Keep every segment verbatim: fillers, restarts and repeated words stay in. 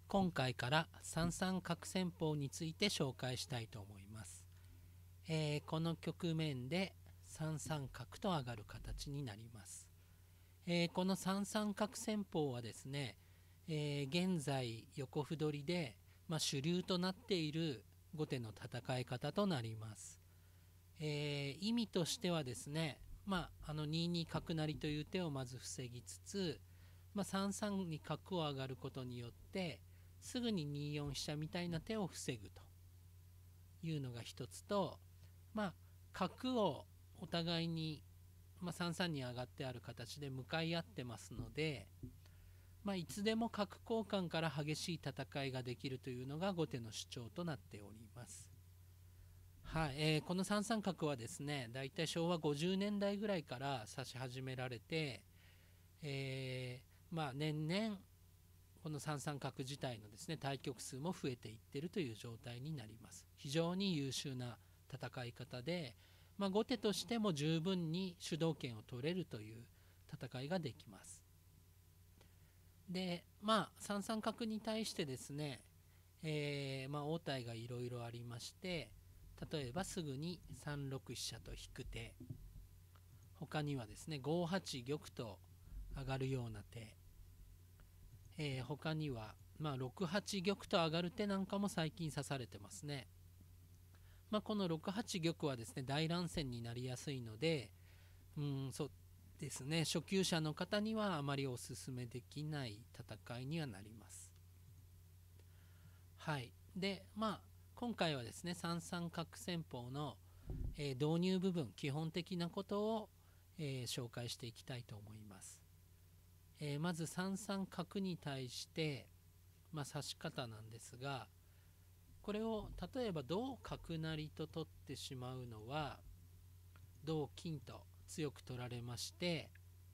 今回から三三角戦法について紹介したいと思います。えーこの局面で三三角と上がる形になります。えーこの三三角戦法はですね、えー現在横歩取りで、まあ、主流となっている後手の戦い方となります。えー意味としてはですね、まあ、あのに二角成という手をまず防ぎつつ、まあ、さんさんに角を上がることによってすぐにによん飛車みたいな手を防ぐというのが一つと、まあ、角をお互いに、まあ、さんさんに上がってある形で向かい合ってますので、まあ、いつでも角交換から激しい戦いができるというのが後手の主張となっております。はい、えーこのさん三角はですね、だいたいしょうわごじゅうねんだいぐらいから指し始められて、えーまあ、年々このさん三角自体のですね対局数も増えていっているという状態になります。非常に優秀な戦い方で、まあ、後手としても十分に主導権を取れるという戦いができます。で、まあさん三角に対してですね、えーまあ、応対がいろいろありまして、例えばすぐにさんろく飛車と引く手、他にはですねご八玉と上がるような手、えー他には、まあ、ろく八玉と上がる手なんかも最近指されてますね。まあ、このろく八玉はですね大乱戦になりやすいので、うんそうですね、初級者の方にはあまりおすすめできない戦いにはなります。はい。で、まあ今回はですね三三角戦法の、えー導入部分、基本的なことを、えー紹介していきたいと思います。えーまず三三角に対して、まあ、指し方なんですが、これを例えば同角成と取ってしまうのは同金と強く取られまして、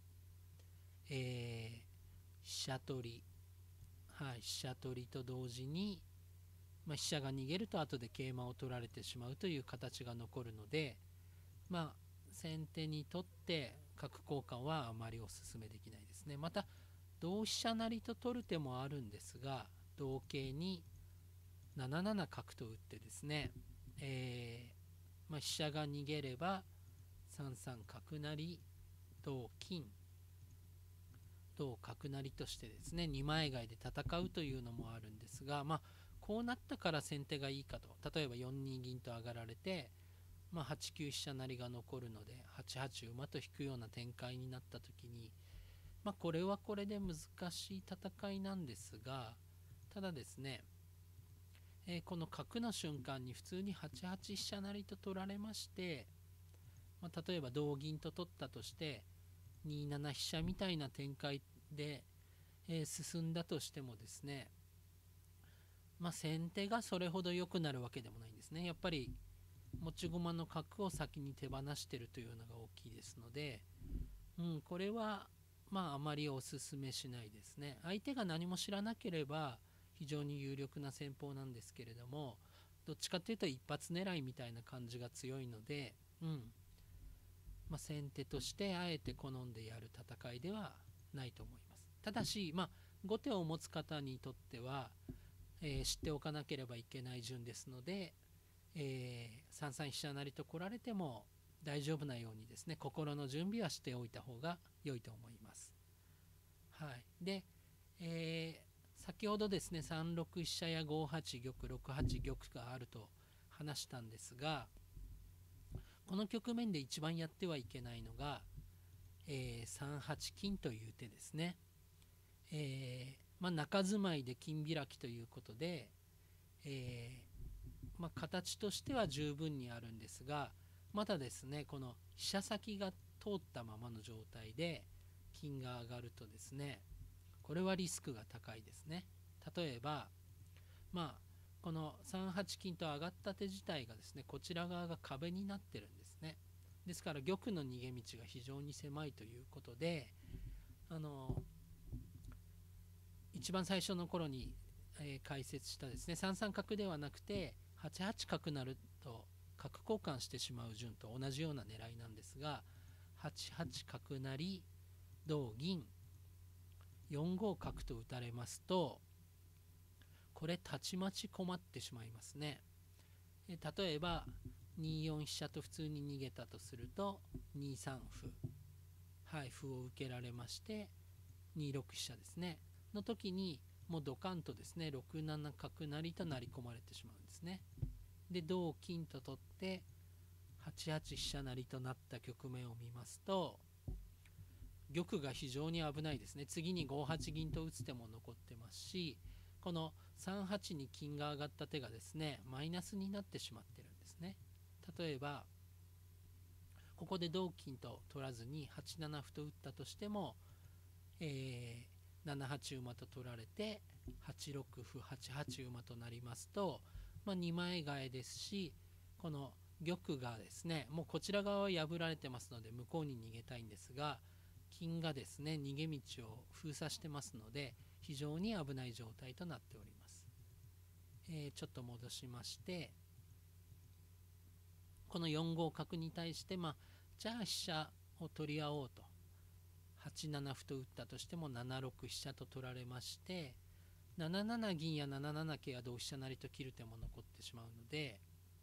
えー飛車取り、はい、飛車取りと同時に、まあ、飛車が逃げると後で桂馬を取られてしまうという形が残るので、まあ先手にとって角交換はあまりおすすめできないですね。また同飛車成と取る手もあるんですが、同桂になななな角と打ってですね、えーまあ、飛車が逃げればさん三角成同金同角成としてですね二枚替えで戦うというのもあるんですが、まあ、こうなったから先手がいいかと、例えばよん二銀と上がられて、まあ、はち九飛車成が残るのではち八馬と引くような展開になった時に、まあ、これはこれで難しい戦いなんですが、ただですね、えーこの角の瞬間に普通にはち八飛車成と取られまして、まあ、例えば同銀と取ったとしてに七飛車みたいな展開で、えー進んだとしてもですね、まあ、先手がそれほど良くなるわけでもないんですね。やっぱり持ち駒の角を先に手放しているというのが大きいですので、うん、これはまああまりおすすめしないですね。相手が何も知らなければ非常に有力な戦法なんですけれども、どっちかというと一発狙いみたいな感じが強いので、うんまあ、先手としてあえて好んでやる戦いではないと思います。ただし、まあ、後手を持つ方にとっては、えー知っておかなければいけない順ですので、えー、さん三飛車成と来られても大丈夫なようにですね心の準備はしておいた方が良いと思います。はい、で、えー先ほどですねさん六飛車やご八玉ろく八玉があると話したんですが、この局面で一番やってはいけないのが、えー、さん八金という手ですね。えーまあ、中住まいで金開きということで、えーまあ、形としては十分にあるんですが、まだですねこの飛車先が通ったままの状態で金が上がるとですね、これはリスクが高いですね。例えば、まあ、このさん八金と上がった手自体がですねこちら側が壁になってるんですね。ですから玉の逃げ道が非常に狭いということで、あの一番最初の頃に、えー解説したですねさん三角ではなくてはち八角成と角交換してしまう順と同じような狙いなんですが、はち八角成同銀よん五角と打たれますと、 これたちまち困ってしまいますね。え例えばによん飛車と普通に逃げたとするとにさん歩、はい、歩を受けられましてにろく飛車ですねの時にもうドカンとですねろくなな角成と成り込まれてしまうんですね。で同金と取ってはちはち飛車成となった局面を見ますと、玉が非常に危ないですね。次にごはち銀と打つ手も残ってますし、このさんはちに金が上がった手がですねマイナスになってしまってるんですね。例えばここで同金と取らずにはちなな歩と打ったとしても、えー、ななはち馬と取られてはちろく歩はちはち馬となりますと、まあ、にまい替えですし、この玉がですねもうこちら側は破られてますので向こうに逃げたいんですが、金がですね逃げ道を封鎖してますので非常に危ない状態となっております。えー、ちょっと戻しまして、このよん五角に対して、まあ、じゃあ飛車を取り合おうとはちなな歩と打ったとしてもななろく飛車と取られまして、なななな銀やなななな桂や同飛車成と切る手も残ってしまうので、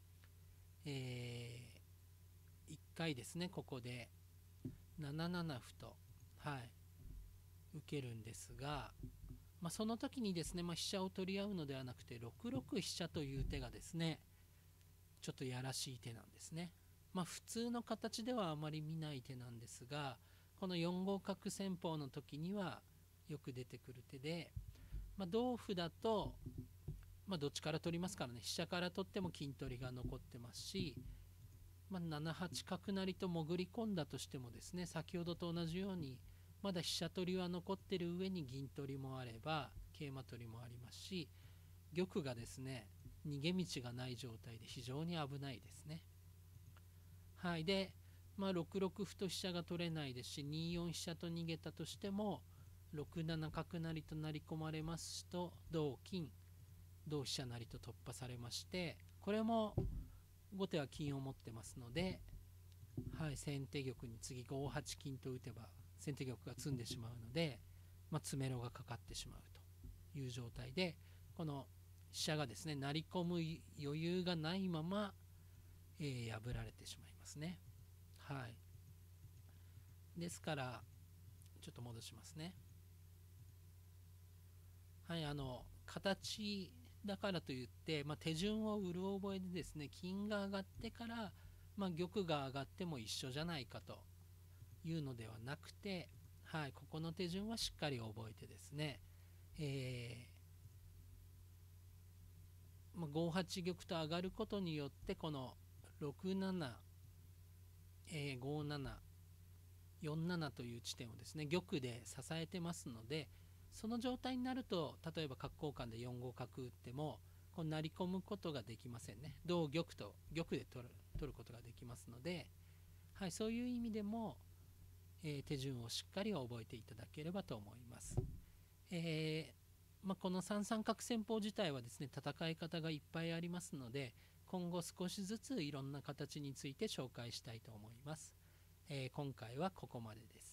えー、いっかいですねここでなななな歩と、はい、受けるんですが、まあ、その時にですね、まあ、飛車を取り合うのではなくてろくろく飛車という手がですねちょっとやらしい手なんですね。まあ、普通の形ではあまり見ない手なんですが、このよん五角戦法の時にはよく出てくる手で、まあ、同歩だと、まあ、どっちから取りますからね、飛車から取っても金取りが残ってますし、まあ、ななはち角成と潜り込んだとしてもですね、先ほどと同じようにまだ飛車取りは残ってる上に銀取りもあれば桂馬取りもありますし、玉がですね逃げ道がない状態で非常に危ないですね。はい、で、まあ、ろくろく歩と飛車が取れないですし、によん飛車と逃げたとしてもろくなな角成と成り込まれますと同金同飛車成と突破されまして、これも後手は金を持ってますので、はい、先手玉に次ごはち金と打てば先手玉が詰んでしまうので、まあ、詰めろがかかってしまうという状態で、この飛車がですね成り込む余裕がないまま、えー、破られてしまいますね。はい、ですからちょっと戻しますね。はい、あの形だからといって、まあ、手順をうる覚えでですね金が上がってから、まあ、玉が上がっても一緒じゃないかというのではなくて、はい、ここの手順はしっかり覚えてですね、えーまあ、ごはち玉と上がることによってこのろくなな、えー、ごなな、よんななという地点をですね玉で支えてますので、その状態になると例えば角交換でよん五角打ってもこう成り込むことができませんね。同玉と玉で取る、取ることができますので、はい、そういう意味でも、えー、手順をしっかり覚えていただければと思います。えーまあ、このさん三角戦法自体はですね戦い方がいっぱいありますので、今後少しずついろんな形について紹介したいと思います。えー、今回はここまでです。